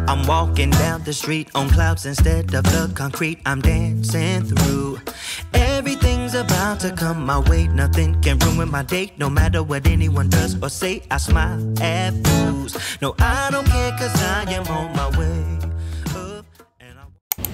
I'm walking down the street on clouds instead of the concrete I'm dancing through. Everything's about to come my way. Nothing can ruin my day. No matter what anyone does or say, I smile at fools. No, I don't care, cause I am on my way up and I...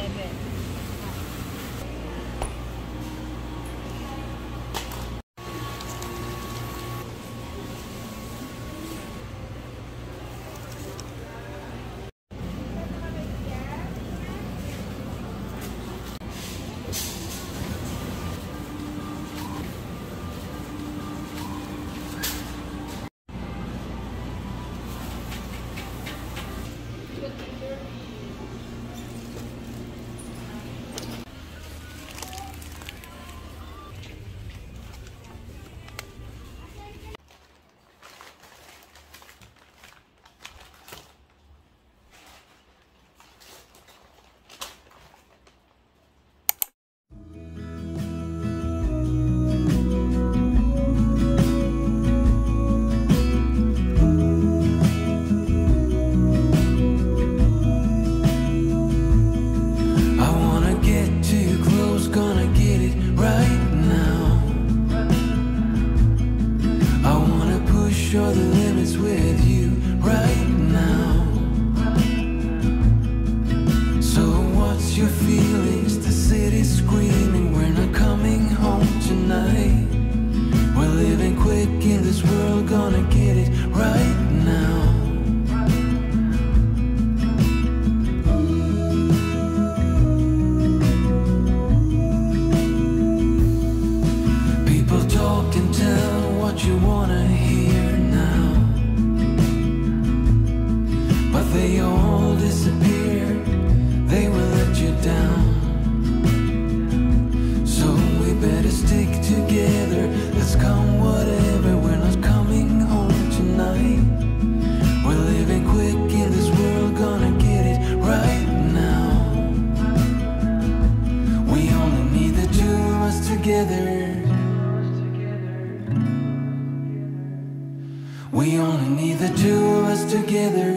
Show the limits with you right now. So what's your feelings? The city's screaming, we're not coming home tonight. We're living quick in this world, gonna get it right now. People talk and tell what you wanna hear now, but they all disappear, they will let you down. So we better stick together, let's come whatever, we're not coming home tonight. We're living quick in this world, gonna get it right now. We only need the two of us together. We only need the two of us together.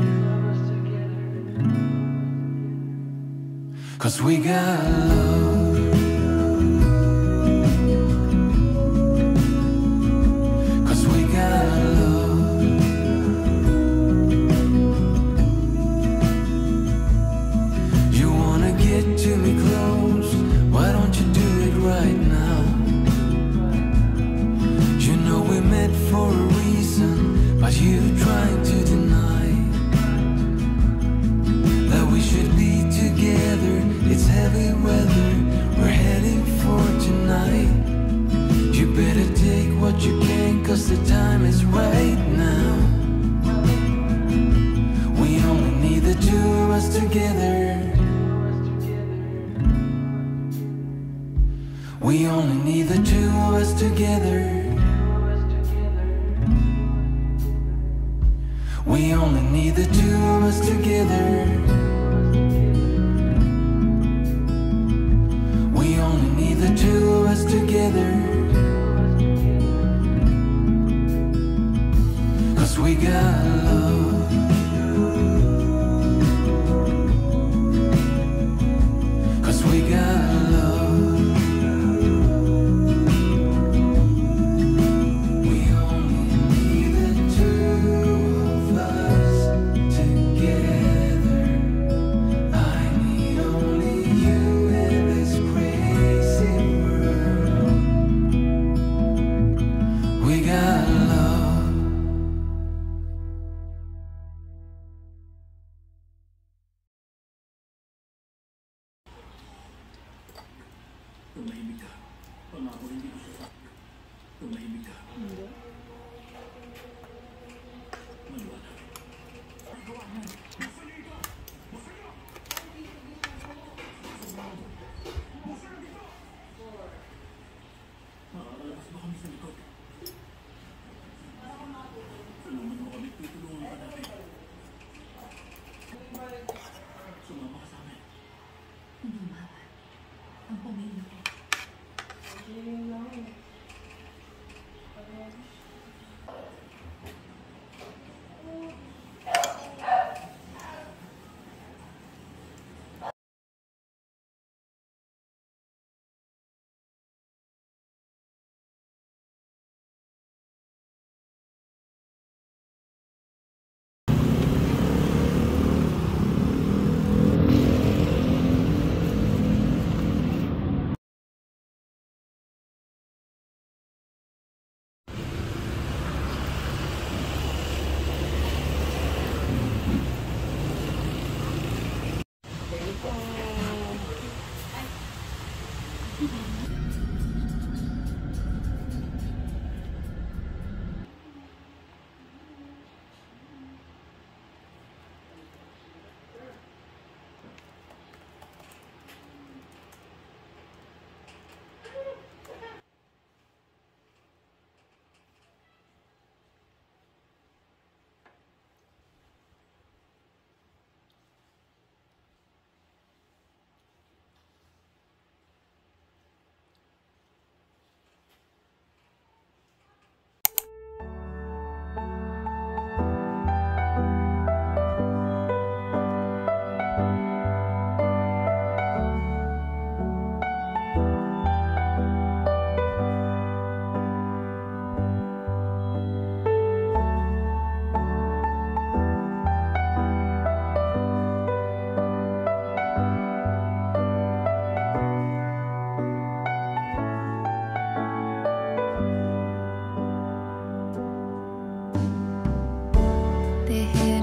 'Cause we got love. 'Cause we got love. You wanna get to me close, why don't you do it right now? You know we met for a reason, but you trying to deny that we should be together. It's heavy weather we're heading for tonight. You better take what you can, 'cause the time is right now. We only need the two of us together. We only need the two of us together. We only need the two of us together. We only need the two of us together. 'Cause we got love. 'Cause we got love. We only need the two of us together. I need only you in this crazy world. We got love. Tumahimik ka. Pangako hindi ko siya. Tumahimik ka. Hindi. Maliwanag. Pagawa mo. Masalig ka! Masalig ka! Masalig ka! Aalabas ba kami sa likod? Tulungan mo kami. Tutulungan ka natin. Sumama ka sa amin. Hindi mawal. Ang pamilya ko. they hit